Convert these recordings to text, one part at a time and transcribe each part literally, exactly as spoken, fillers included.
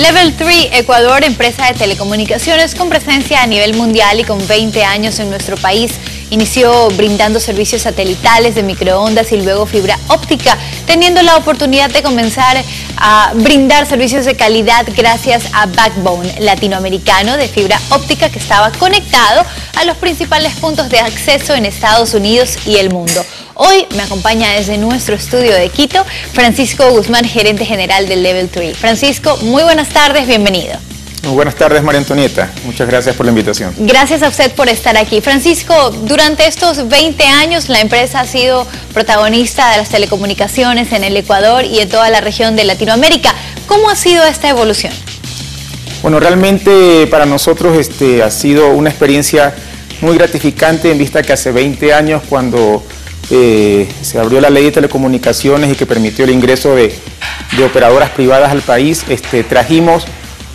Level tres Ecuador, empresa de telecomunicaciones con presencia a nivel mundial y con veinte años en nuestro país, inició brindando servicios satelitales de microondas y luego fibra óptica, teniendo la oportunidad de comenzar a brindar servicios de calidad gracias a Backbone latinoamericano de fibra óptica que estaba conectado a los principales puntos de acceso en Estados Unidos y el mundo. Hoy me acompaña desde nuestro estudio de Quito Francisco Guzmán, gerente general del Level tres. Francisco, muy buenas tardes, bienvenido. Muy buenas tardes, María Antonieta. Muchas gracias por la invitación. Gracias a usted por estar aquí. Francisco, durante estos veinte años la empresa ha sido protagonista de las telecomunicaciones en el Ecuador y en toda la región de Latinoamérica. ¿Cómo ha sido esta evolución? Bueno, realmente para nosotros este, ha sido una experiencia muy gratificante en vista que hace veinte años, cuando eh, se abrió la ley de telecomunicaciones y que permitió el ingreso de, de operadoras privadas al país, este, trajimos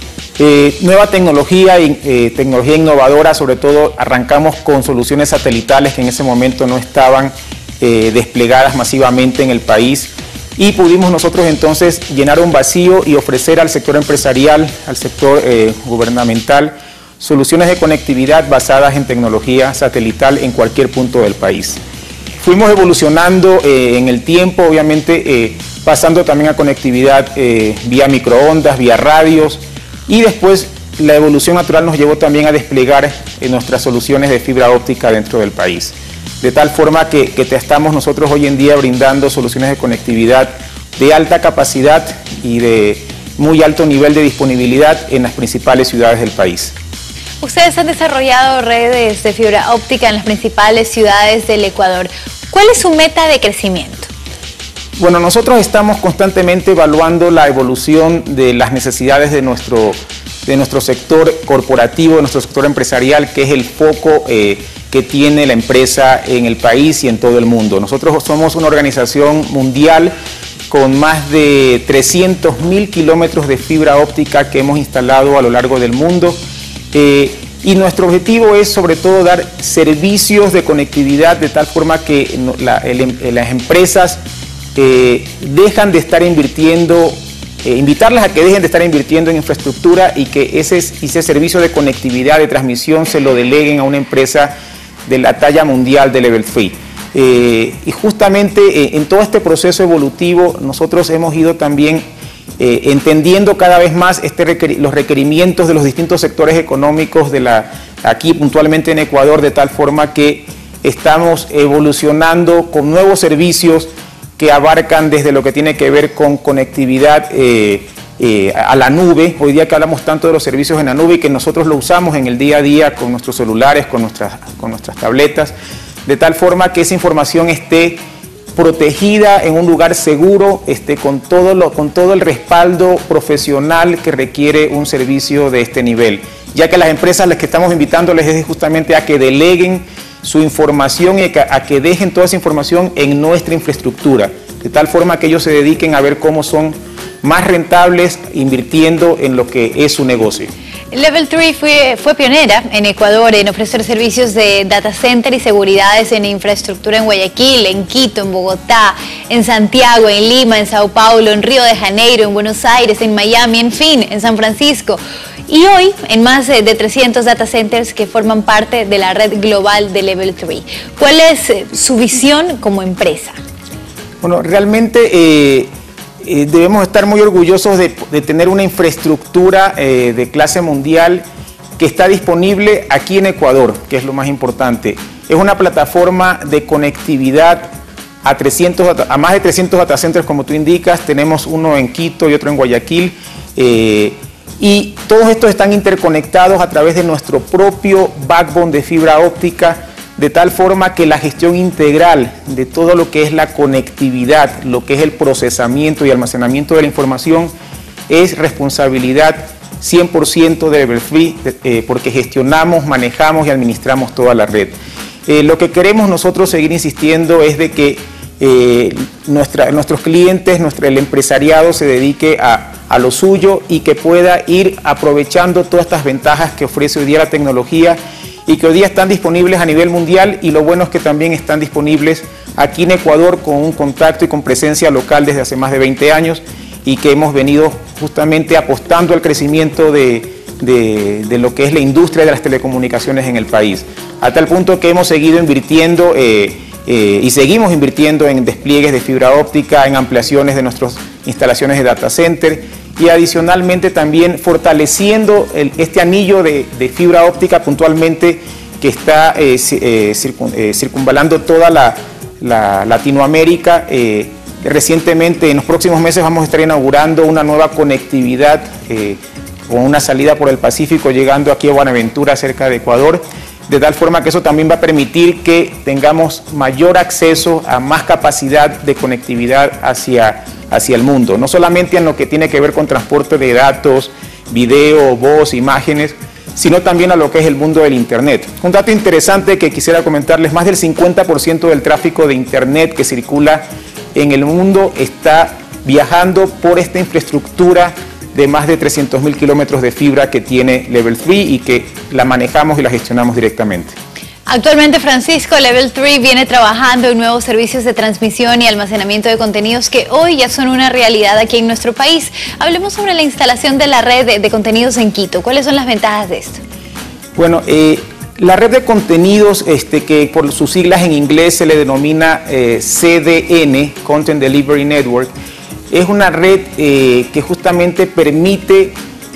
Eh, nueva tecnología, eh, tecnología innovadora. Sobre todo arrancamos con soluciones satelitales que en ese momento no estaban eh, desplegadas masivamente en el país, y pudimos nosotros entonces llenar un vacío y ofrecer al sector empresarial, al sector eh, gubernamental, soluciones de conectividad basadas en tecnología satelital en cualquier punto del país. Fuimos evolucionando eh, en el tiempo, obviamente eh, pasando también a conectividad eh, vía microondas, vía radios. Y después la evolución natural nos llevó también a desplegar eh, nuestras soluciones de fibra óptica dentro del país. De tal forma que, que te estamos nosotros hoy en día brindando soluciones de conectividad de alta capacidad y de muy alto nivel de disponibilidad en las principales ciudades del país. Ustedes han desarrollado redes de fibra óptica en las principales ciudades del Ecuador. ¿Cuál es su meta de crecimiento? Bueno, nosotros estamos constantemente evaluando la evolución de las necesidades de nuestro, de nuestro sector corporativo, de nuestro sector empresarial, que es el foco eh, que tiene la empresa en el país y en todo el mundo. Nosotros somos una organización mundial con más de trescientos mil kilómetros de fibra óptica que hemos instalado a lo largo del mundo. Eh, y nuestro objetivo es sobre todo dar servicios de conectividad de tal forma que la, el, las empresas Eh, dejan de estar invirtiendo, eh, invitarlas a que dejen de estar invirtiendo en infraestructura y que ese, ese servicio de conectividad, de transmisión, se lo deleguen a una empresa de la talla mundial de Level tres. Eh, y justamente eh, en todo este proceso evolutivo nosotros hemos ido también eh, entendiendo cada vez más este requer los requerimientos de los distintos sectores económicos de la, aquí puntualmente en Ecuador, de tal forma que estamos evolucionando con nuevos servicios que abarcan desde lo que tiene que ver con conectividad eh, eh, a la nube. Hoy día que hablamos tanto de los servicios en la nube y que nosotros lo usamos en el día a día con nuestros celulares, con nuestras, con nuestras tabletas, de tal forma que esa información esté protegida en un lugar seguro, esté con todo, lo, con todo el respaldo profesional que requiere un servicio de este nivel, ya que las empresas a las que estamos invitándoles es justamente a que deleguen su información y a que dejen toda esa información en nuestra infraestructura, de tal forma que ellos se dediquen a ver cómo son más rentables invirtiendo en lo que es su negocio. Level tres fue, fue pionera en Ecuador en ofrecer servicios de data center y seguridades en infraestructura en Guayaquil, en Quito, en Bogotá, en Santiago, en Lima, en Sao Paulo, en Río de Janeiro, en Buenos Aires, en Miami, en fin, en San Francisco. Y hoy en más de trescientos data centers que forman parte de la red global de Level tres. ¿Cuál es su visión como empresa? Bueno, realmente eh, eh, debemos estar muy orgullosos de, de tener una infraestructura eh, de clase mundial que está disponible aquí en Ecuador, que es lo más importante. Es una plataforma de conectividad a, trescientos, a más de trescientos data centers, como tú indicas. Tenemos uno en Quito y otro en Guayaquil. Eh, Y todos estos están interconectados a través de nuestro propio backbone de fibra óptica, de tal forma que la gestión integral de todo lo que es la conectividad, lo que es el procesamiento y almacenamiento de la información, es responsabilidad cien por ciento de Level tres, eh, porque gestionamos, manejamos y administramos toda la red. Eh, lo que queremos nosotros seguir insistiendo es de que eh, nuestra, nuestros clientes, nuestro, el empresariado se dedique a a lo suyo y que pueda ir aprovechando todas estas ventajas que ofrece hoy día la tecnología y que hoy día están disponibles a nivel mundial, y lo bueno es que también están disponibles aquí en Ecuador con un contacto y con presencia local desde hace más de veinte años y que hemos venido justamente apostando al crecimiento de, de, de lo que es la industria de las telecomunicaciones en el país, a tal punto que hemos seguido invirtiendo eh, eh, y seguimos invirtiendo en despliegues de fibra óptica, en ampliaciones de nuestras instalaciones de data center y adicionalmente también fortaleciendo el, este anillo de, de fibra óptica puntualmente que está eh, eh, circun, eh, circunvalando toda la, la Latinoamérica. Eh, recientemente, en los próximos meses, vamos a estar inaugurando una nueva conectividad eh, con una salida por el Pacífico llegando aquí a Buenaventura, cerca de Ecuador, de tal forma que eso también va a permitir que tengamos mayor acceso a más capacidad de conectividad hacia, hacia el mundo, no solamente en lo que tiene que ver con transporte de datos, video, voz, imágenes, sino también a lo que es el mundo del Internet. Un dato interesante que quisiera comentarles: más del cincuenta por ciento del tráfico de Internet que circula en el mundo está viajando por esta infraestructura de más de trescientos mil kilómetros de fibra que tiene Level tres y que la manejamos y la gestionamos directamente. Actualmente, Francisco, Level tres viene trabajando en nuevos servicios de transmisión y almacenamiento de contenidos que hoy ya son una realidad aquí en nuestro país. Hablemos sobre la instalación de la red de, de contenidos en Quito. ¿Cuáles son las ventajas de esto? Bueno, eh, la red de contenidos, este, que por sus siglas en inglés se le denomina eh, C D N, Content Delivery Network, es una red eh, que justamente permite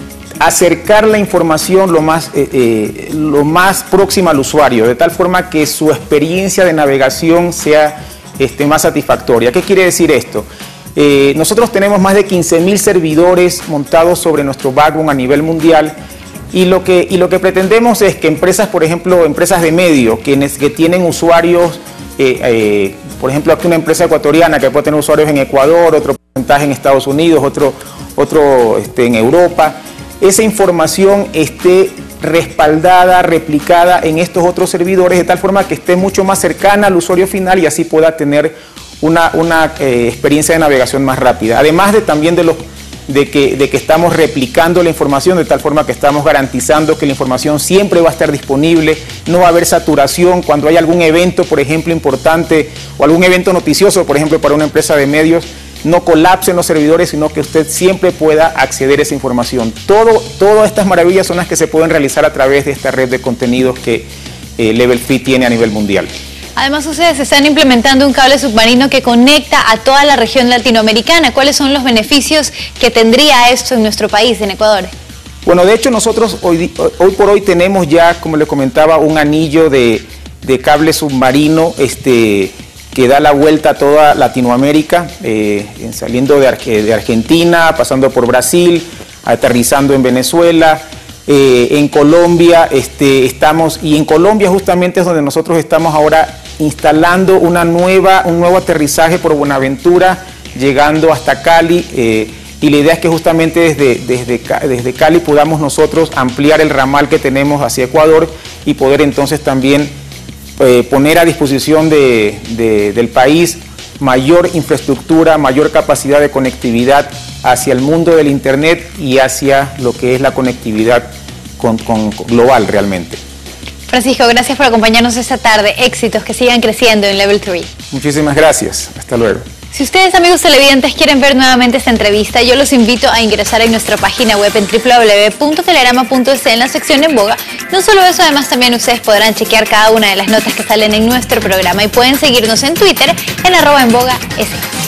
acercar la información lo más, eh, eh, lo más próxima al usuario, de tal forma que su experiencia de navegación sea este, más satisfactoria. ¿Qué quiere decir esto? Eh, nosotros tenemos más de quince mil servidores montados sobre nuestro backbone a nivel mundial y lo que, y lo que pretendemos es que empresas, por ejemplo, empresas de medio, quienes que tienen usuarios, eh, eh, por ejemplo, aquí una empresa ecuatoriana que puede tener usuarios en Ecuador, otro porcentaje en Estados Unidos, otro, otro este, en Europa, esa información esté respaldada, replicada en estos otros servidores de tal forma que esté mucho más cercana al usuario final y así pueda tener una, una eh, experiencia de navegación más rápida. Además de también de, los, de, que, de que estamos replicando la información de tal forma que estamos garantizando que la información siempre va a estar disponible, no va a haber saturación cuando hay algún evento, por ejemplo, importante o algún evento noticioso, por ejemplo, para una empresa de medios, no colapsen los servidores, sino que usted siempre pueda acceder a esa información. Todo, todas estas maravillas son las que se pueden realizar a través de esta red de contenidos que eh, Level tres tiene a nivel mundial. Además, ustedes están implementando un cable submarino que conecta a toda la región latinoamericana. ¿Cuáles son los beneficios que tendría esto en nuestro país, en Ecuador? Bueno, de hecho nosotros hoy, hoy por hoy tenemos ya, como le comentaba, un anillo de, de cable submarino este, que da la vuelta a toda Latinoamérica, eh, saliendo de, de Argentina, pasando por Brasil, aterrizando en Venezuela, eh, en Colombia, este, estamos, y en Colombia justamente es donde nosotros estamos ahora instalando una nueva, un nuevo aterrizaje por Buenaventura, llegando hasta Cali, eh, y la idea es que justamente desde, desde, desde Cali podamos nosotros ampliar el ramal que tenemos hacia Ecuador y poder entonces también Eh, poner a disposición de, de, del país mayor infraestructura, mayor capacidad de conectividad hacia el mundo del Internet y hacia lo que es la conectividad con, con global realmente. Francisco, gracias por acompañarnos esta tarde. Éxitos, que sigan creciendo en Level tres. Muchísimas gracias. Hasta luego. Si ustedes, amigos televidentes, quieren ver nuevamente esta entrevista, yo los invito a ingresar en nuestra página web en w w w punto telerama punto es en la sección En Boga. No solo eso, además también ustedes podrán chequear cada una de las notas que salen en nuestro programa y pueden seguirnos en Twitter en arroba en boga es.